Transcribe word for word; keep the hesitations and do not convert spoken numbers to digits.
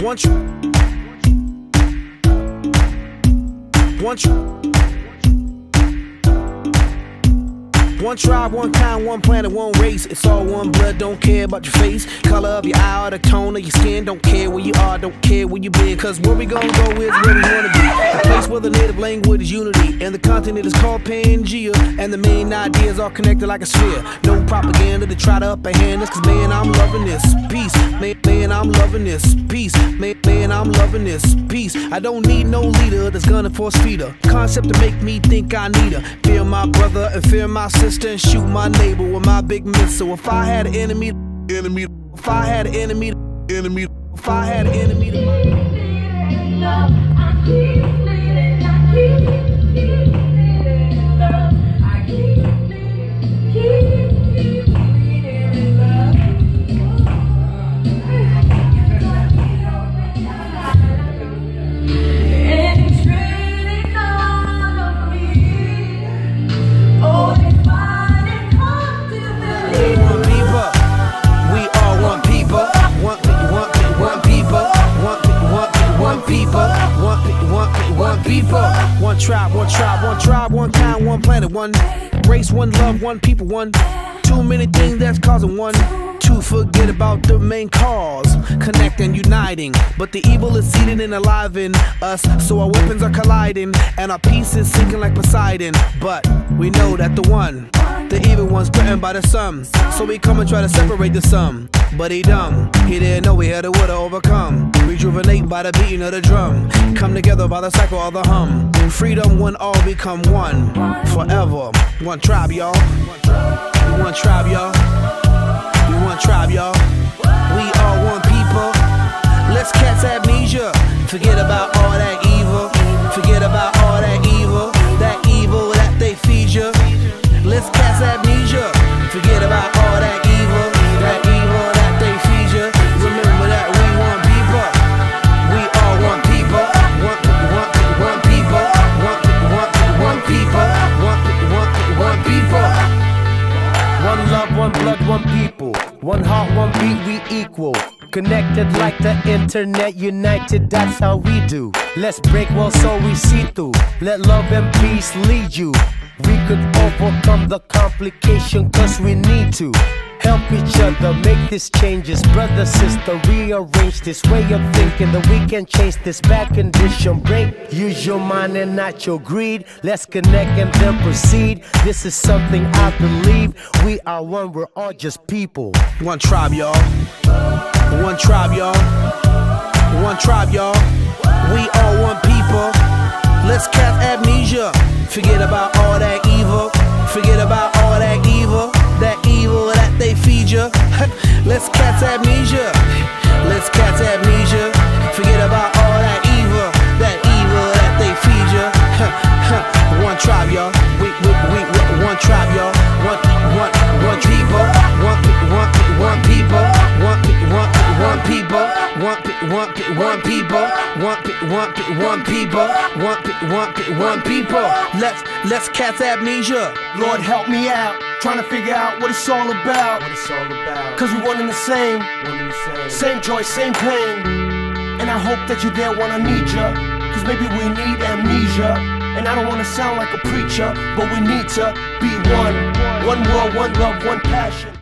One tr One tr One tribe, one kind, one planet, one race. It's all one blood, don't care about your face, color of your eye, or the tone of your skin. Don't care where you are, don't care where you been. Cause where we gon' go is where we wanna be. A place where the native language is unity, and the continent is called Pangea. And the main ideas are connected like a sphere. No propaganda to try to upper hand us. Cause man, I'm loving this peace. Man, man, I'm loving this peace. Man, man, I'm loving this peace. I don't need no leader that's gonna force feed her. Concept to make me think I need her. Fear my brother and fear my sister, and shoot my neighbor with my big missile. If I had an enemy, enemy. If I had an enemy, enemy. If I had an enemy, to my love, I keep bleeding, I keep, keep bleeding love, I keep bleeding, keep, keep bleeding love. And it's really gone on me. Oh, one people, one tribe, one tribe, one tribe, one kind, one planet, one race, one love, one people, one. Too many things that's causing one to forget about the main cause, connect and uniting. But the evil is seeding and alive in us, so our weapons are colliding and our peace is sinking like Poseidon. But we know that the one, the evil one's threatened by the sun, so we come and try to separate the sum. But he dumb, he didn't know we had to would overcome. Rejuvenate by the beating of the drum, come together by the cycle of the hum. Freedom when all become one, forever. One tribe, y'all. One tribe, y'all. We one tribe, y'all. We all one people. Let's catch amnesia. Forget about all that evil. Forget about all that evil. That evil that they feed you. Let's catch amnesia. Forget about all that evil. That evil that they feed you. Remember that we one people. We all one people. One, one, one people. One, one, one people. One, one, one people. One love, one blood, one people. One heart, one beat, we equal. Connected like the internet, united, that's how we do. Let's break walls so we see through. Let love and peace lead you. We could overcome the complication cause we need to. Help each other make these changes. Brother, sister, rearrange this way of thinking that we can change this bad condition. Break, use your mind and not your greed. Let's connect and then proceed. This is something I believe. We are one, we're all just people. One tribe, y'all. One tribe, y'all. One tribe, y'all. We all one people. Let's cast amnesia. Forget about all that evil. Forget about all that evil. That evil that they feed you. Let's catch amnesia. Let's catch amnesia. Forget about all that evil. That evil that they feed you. One tribe, y'all. We, we, we, we, one tribe, y'all. One, one, one people. One, one, one people. One, one, one people. One, one, one people. One, one, one people. One, one, one people. Let's, let's catch amnesia. Lord, help me out. Trying to figure out what it's all about. What it's all about. Cause we one and the same. One and the same. Same joy, same pain. And I hope that you're there when I need ya. Cause maybe we need amnesia. And I don't wanna sound like a preacher, but we need to be one. One world, one love, one passion.